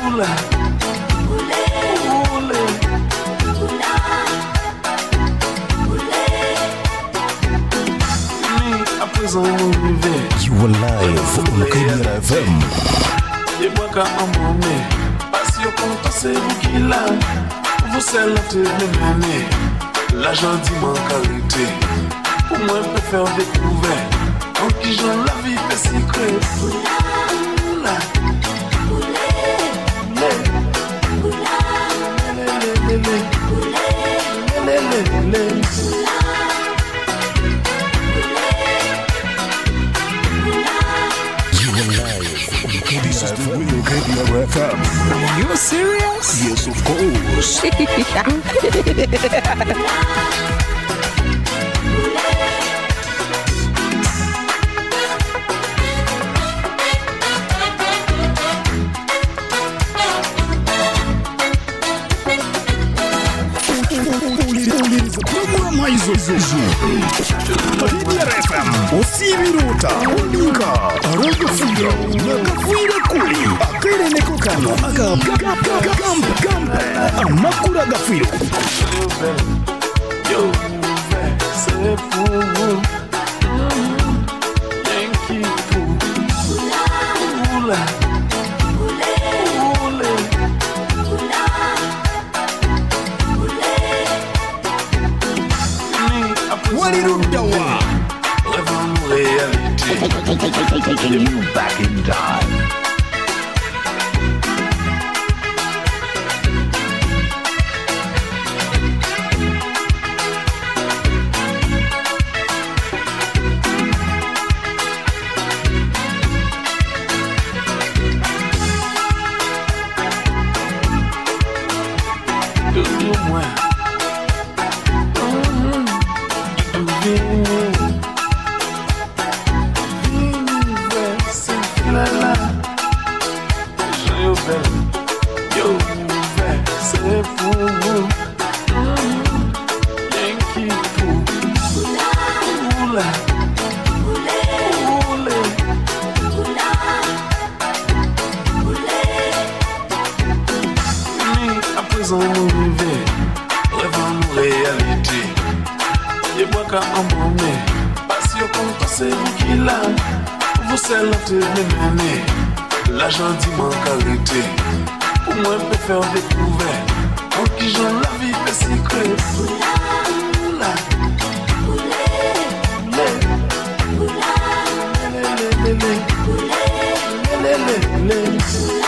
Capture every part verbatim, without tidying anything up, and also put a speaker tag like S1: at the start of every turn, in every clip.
S1: Oula, oulé, oulé, oula, oulé. Ni à présent m'oublier.
S2: You are live on Kenya F M.
S1: Et moi quand on m'en met, parce que quand c'est vous qui l'a, vous c'est la télé. L'argent dit mon qualité. Pour moi, je peux faire découvert. En qui j'en la vie fait secret. Oula, oula, oulé, oulé, oula, lé, lé, lé, lé, oulé, lé, lé, lé, lé, oula, oulé, oula.
S2: You are live on Kenya F M.
S3: You serious?
S2: Yes, of course.
S4: Programa hizo hizo Kenya F M Osibiruta Uninga Arogo Firo Nakafuira Kuli Akere Neko Kano Aga Gamp Gamp Amakura Gafiro
S1: Yo, c'est pour vous. Yankee pour Oula, oula, oulé, oulé, oula, oulé. Ni après
S4: Walirudawa
S1: rêve en réalité.
S2: Taking you back in time.
S1: Moi, yo, c'est pour vous. Yankee pour Oula, oula, oulé, oulé, oula, oulé. Ni à présent m'oublier. Rêve en réalité. Et moi quand on m'en met, parce que quand c'est vous qui l'a, vous c'est la télé. L'argent dit mon qualité. Pour moi, je peux faire découvert. En qui j'en la vie fait secret. Oula, oula, oulé, oulé, oula, lé, lé, lé, lé, oulé, lé, lé, lé, lé, oula.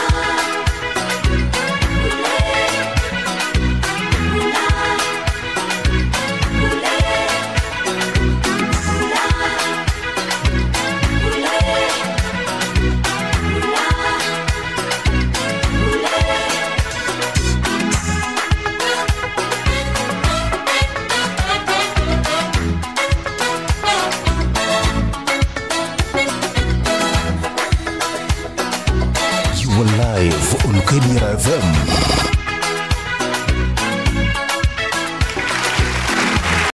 S2: You are live on Kenya F M.